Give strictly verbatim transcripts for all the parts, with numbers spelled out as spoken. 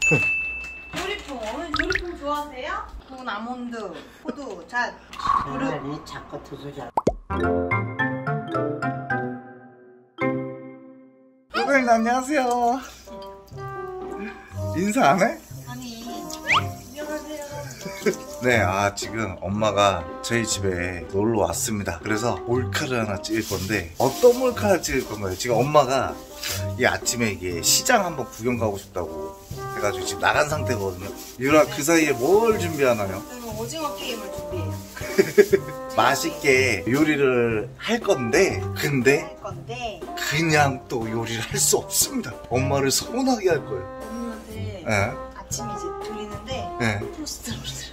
조리퐁, 어머니 조리퐁 좋아하세요? 구운 아몬드, 호두, 잣, 그러니 자꾸 두수자. 선생님 안녕하세요. 인사 안 해? 아니, 안녕하세요. 네, 아 지금 엄마가 저희 집에 놀러 왔습니다. 그래서 몰카를 하나 찍을 건데 어떤 몰카를 찍을 건가요? 지금 엄마가 이 아침에 이게 시장 한번 구경 가고 싶다고 해가지고 지금 나간 상태거든요. 유라 그 사이에 뭘 준비하나요? 저는 오징어 게임을 준비해요. 맛있게 요리를 할 건데 근데 할 건데 그냥 또 요리를 할 수 없습니다. 엄마를 서운하게 할 거예요. 엄마한테 네. 아침 이제 드리는데 네. 토스트를 드려요.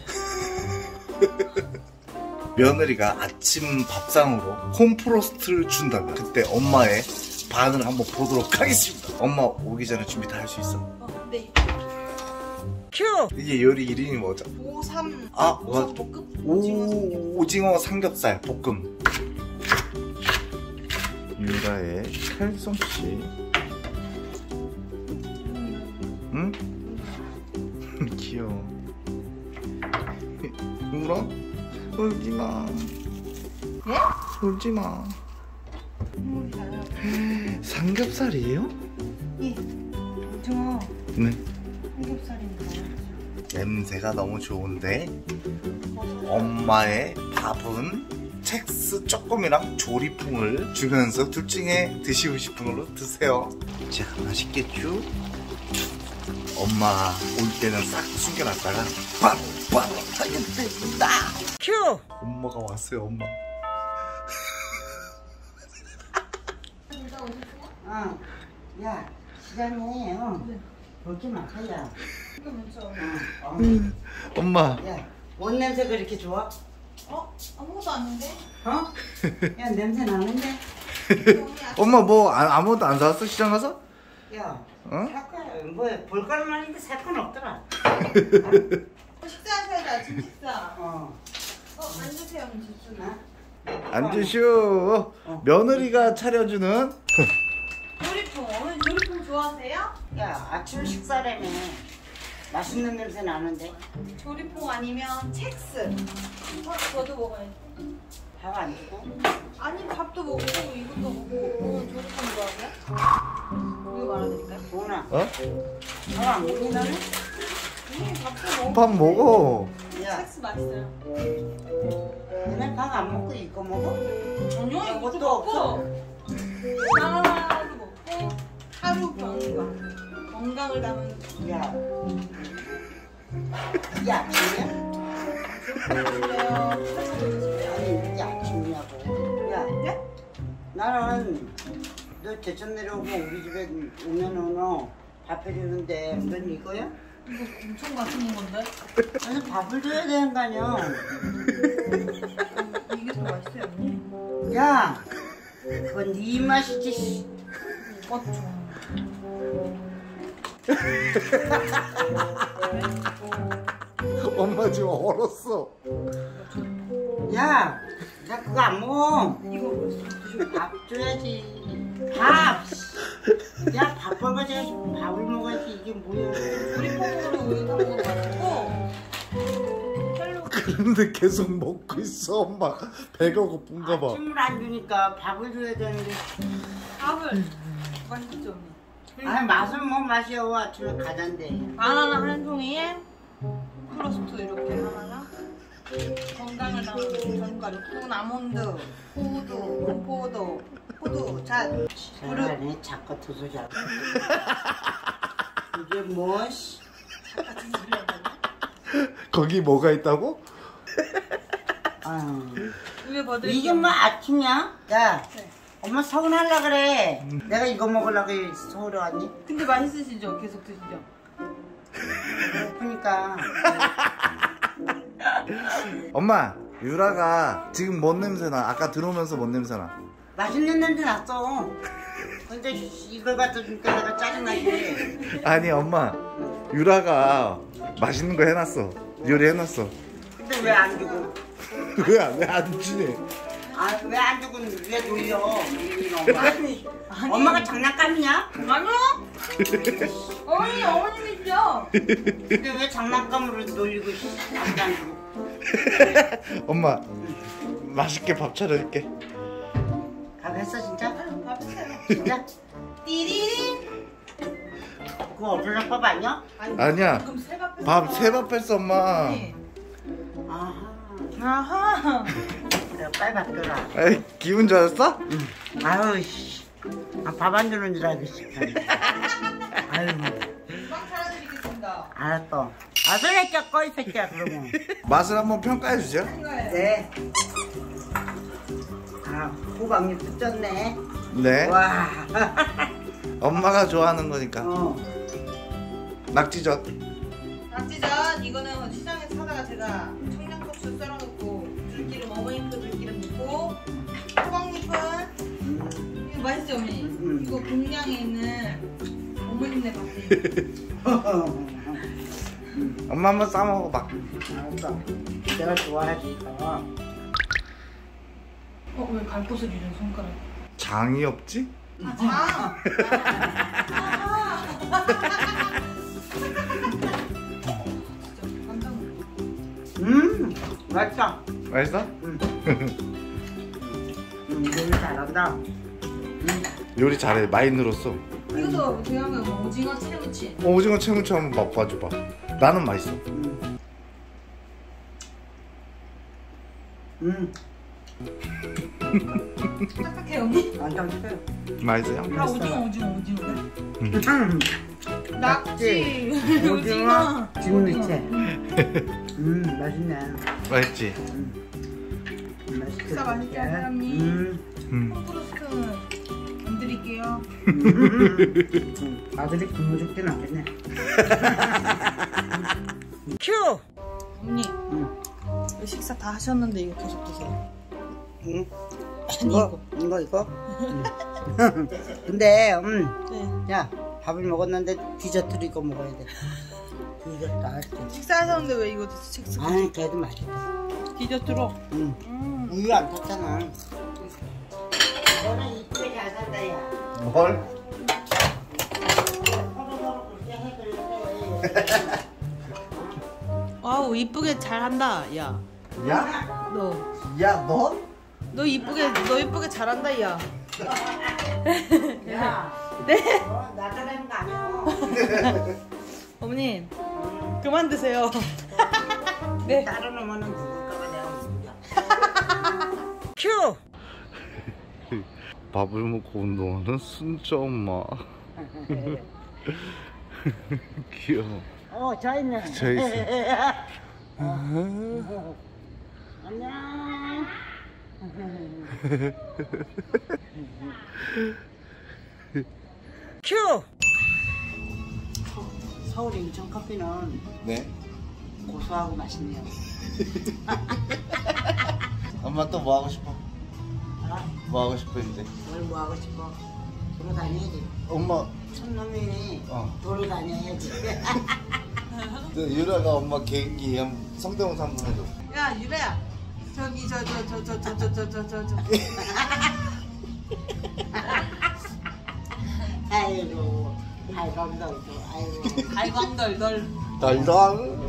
며느리가 아침 밥상으로 홈프로스트를 준다면 그때 엄마의 반응을 한번 보도록 하겠습니다. 엄마 오기 전에 준비 다 할 수 있어? 어, 네. 큐! 이게 요리 이름이 뭐죠? 오삼 아, 오삼 뭐? 볶음? 오, 오징어 삼겹살 볶음. 유라의 칼솜씨. 응? 귀여워. 울어? 울지마. 예? 울지마. 눈물이 나요. 삼겹살이에요? 예. 오징어 네. 삼겹살입니다. 냄새가 너무 좋은데 엄마의 밥은 첵스 조금이랑 조리퐁을 주면서 둘 중에 드시고 싶은 걸로 드세요. 자, 맛있겠죠? 엄마 올 때는 싹 숨겨놨다가 바로 바로 하게 됩니다. 큐! 엄마가 왔어요. 엄마. 어, 야 시장에 어, 볼게 많아야. 이거 먼저. 어, 어. 엄마. 야, 뭔 냄새 그렇게 좋아? 어? 아무것도 아닌데? 어? 야 냄새 나는데? 엄마 뭐 아, 아무것도 안 사왔어? 시장 가서? 야, 어? 살 거야. 뭐 볼거리만 있는데 살 건 없더라. 식사하셔야지 아침 식사. 어. 어, 앉으세요, 언니 저쪽에. 앉으시오. 어. 며느리가 차려주는 조리퐁, 어머니 조리퐁 좋아하세요? 야, 아침 식사라며 맛있는 냄새 나는데 조리퐁 아니면 첵스. 어, 저도 먹어야지. 밥 안 주고? 아니 밥도 먹고 이것도 먹고. 오늘 조리퐁 좋아하세요? 이거 말아드릴까요? 도훈아, 어? 밥 안 먹니 너는? 언니 밥도 먹고. 밥 먹어. 야, 첵스 맛있어요. 너네 밥 안 먹고 이거 먹어? 전혀 이것도 이것도 먹고. 바나나도 먹고. 하루 병과 건강을 담은. 야, 이게 아침이야? 드세요. 아니 이게 아침이냐고. 야, 네? 나는 너 제천 내려오고 우리 집에 오면은 너 밥 해주는데 넌 이거야? 이거 엄청 맛있는 건데? 나는 밥을 줘야 되는 거 아니야? 이게 더 맛있어요, 언니? 야, 그건 네 입맛이지. 씨. 맞죠. 엄마 지금 얼었어. 야, 나 그거 안 먹어. 이거 뭐였어? 밥 줘야지. 밥. 야, 밥 먹어야지. 밥을 먹어야지. 이게 뭐야? 우리 콩으로 우유 타 먹어도 맛있고. 헬로. 그런데 계속 먹고 있어. 엄마 배가 고픈가 봐. 아침을 안 주니까 밥을 줘야 되는데. 밥을. 맛있죠, 언니? 아니 맛은 뭐 맛이야. 아침에 가자인데. 바나나 한 종이에 프로스트 이렇게 하나랑 건강을 담은 견과류, 구운 아몬드, 호두, 건포도, 호두, 잣, 그릇. 그러니 자꾸 두수자. 이게 뭐? 씨. 같은 소리 하잖아. 거기 뭐가 있다고? 아유. 위에 버들. 이게 뭐 아침이야? 야, 네. 엄마 서운하려 그래. 내가 이거 먹으려고 서울에 왔니? 근데 맛있으시죠? 계속 드시죠? 그러니까. 엄마 유라가 지금 뭔 냄새나? 아까 들어오면서 뭔 냄새나? 맛있는 냄새 났어. 근데 이걸 갖다 주니까 내가 짜증나지. 아니 엄마 유라가 맛있는 거 해놨어. 요리해놨어. 근데 왜 안 주고? 왜 안 주니? 아, 왜 안 주고 왜 돌려? 엄마. 아니. 엄마가 장난감이냐? 아니요? 어머니, 어머님이 진짜. 근데 왜 장난감으로 놀리고 있어? 안 주고. 엄마 맛있게 밥 차려줄게. 밥 했어 진짜? 밥 주세요. 진짜? 띠리링. 그거 어쩌다 밥 아니야? 아니야. 그럼 세밥 했어. 밥 세 밥 했어 엄마. 네. 아하. 아하. 내가 빨리 밥 줘라. 에이, 기분 좋았어? 응. 아유 씨. 아, 밥 안 주는 줄 알겠어. 아유. 금방 차려드리겠습니다. 알았어. 아, 소리야, 꺼, 이 새끼야, 그러면. 맛을 한번 평가해 주죠. 네. 아, 호박잎 뜯었네. 네. 와. 엄마가 좋아하는 거니까. 어. 낙지젓. 낙지전 이거는 시장에서 사다가 제가 청양고추 썰어놓고 들기름 어머니 거 들기름 넣고 호박잎은 음. 이거 맛있죠 어머니? 음. 이거 공량에 있는 어머님네 밭에 엄마 한번 싸 먹어봐. 알았어. 내가 좋아하지, 이거. 어? 왜 갈 곳을 잃은 손가락? 장이 없지? 아 장! 아. 진짜 깜짝 놀랐어. 음, 맛있어. 맛있어? 음. 음, 요리 잘한다. 음. 요리 잘해. 많이 늘었어. 이것도 제가 하면 뭐 오징어 채무치 어, 오징어 채무치 한번 맛봐줘봐. 나는 맛있어. 음. 음. 딱딱해 언니? 안 담겨요. 맛있어요? 다 오징어 오징어 오징어 음. 낙지 오징어, 진미채. 음. 음, 맛있네. 맛있지? 음. 맛있게. 진짜 맛있게 사장님. 음. 음. 홈프로스트는 안 드릴게요. 음. 아들이 굶어 죽진 않겠네. 큐! 언니 응. 식사 다 하셨는데 이거 계속 드세요. 응? 아니 이거? 이거, 이거? 응. 근데, 음, 네. 야, 밥을 먹었는데 디저트를 이거 먹어야 돼. 디저트 알았지? 식사하셨는데 왜 이거 식사 아니, 그래도 맛있다. 디저트로? 응. 음. 우유 안 탔잖아. 너는 이쁘게 잘 산다, 야. 뭘? 서로서로 그렇게 해, 그래. 와우 이쁘게 잘한다 야. 야? 너. 야, 너? 너 이쁘게 너 이쁘게 잘한다 야. 야, 네. 너 나가라는 거 아니야. 어머님 그만 드세요. 네. 다른 어머는 누굴까봐 내가 모른다. 큐! 밥을 먹고 운동하는 순자 엄마. 귀여워. 어, 저 있네. 저 있어. 어. 안녕. 큐! 서울 인천 커피는 네. 고소하고 맛있네요. 엄마 또 뭐 하고 싶어? 아, 뭐 하고 싶어 이제? 뭘 뭐 하고 싶어? 도로 다녀야지. 엄마, 촌놈이 어. 도로 다녀야지. 유라가 엄마 개인기 한 성대모사 한번 해줘. 야 유래야 저기 저 저 저 저 저 저 저 저 저 저 아이고, 발광dol도 아이고. 갈광덜덜 달달.